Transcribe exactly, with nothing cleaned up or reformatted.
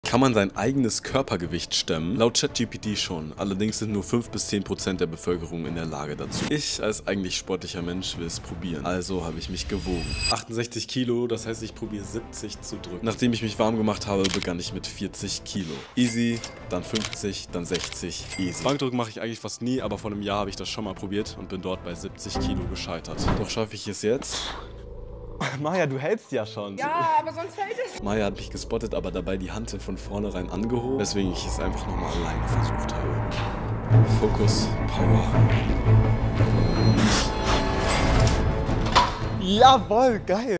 Kann man sein eigenes Körpergewicht stemmen? Laut ChatGPT schon. Allerdings sind nur fünf bis zehn Prozent der Bevölkerung in der Lage dazu. Ich als eigentlich sportlicher Mensch will es probieren. Also habe ich mich gewogen. achtundsechzig Kilo, das heißt, ich probiere siebzig zu drücken. Nachdem ich mich warm gemacht habe, begann ich mit vierzig Kilo. Easy, dann fünfzig, dann sechzig, easy. Bankdrücken mache ich eigentlich fast nie, aber vor einem Jahr habe ich das schon mal probiert und bin dort bei siebzig Kilo gescheitert. Doch schaffe ich es jetzt. Maja, du hältst ja schon. Ja, aber sonst fällt es. Maya hat mich gespottet, aber dabei die Hand von vornherein angehoben, weswegen ich es einfach nochmal alleine versucht habe. Fokus, Power. Und jawohl, geil.